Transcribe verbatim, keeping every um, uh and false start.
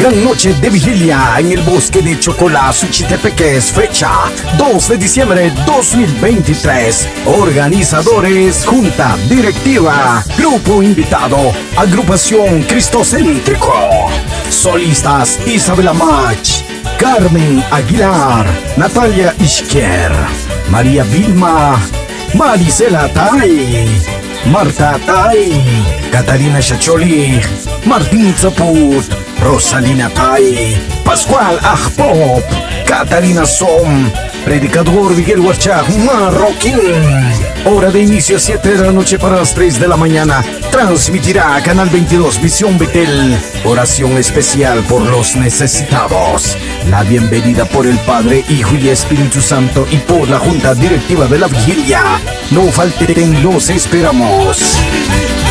gran noche de vigilia en el bosque de Chocolá, Suchitepeques, fecha dos de diciembre dos mil veintitrés. Organizadores, Junta Directiva, Grupo Invitado, Agrupación Cristocéntrico. Solistas: Isabela Mach, Carmen Aguilar, Natalia Isquier, María Vilma, Marisela Tai, Marta Tai, Catalina Chacholi, Martín Zaput, Rosalina Tai, Pascual Ajpop, Catalina Som, Predicador Miguel Huarchaj Marroquín. Hora de inicio siete de la noche para las tres de la mañana. Transmitirá Canal veintidós Visión Betel. Oración especial por los necesitados. La bienvenida por el Padre, Hijo y Espíritu Santo y por la Junta Directiva de la Vigilia. No falten, los esperamos.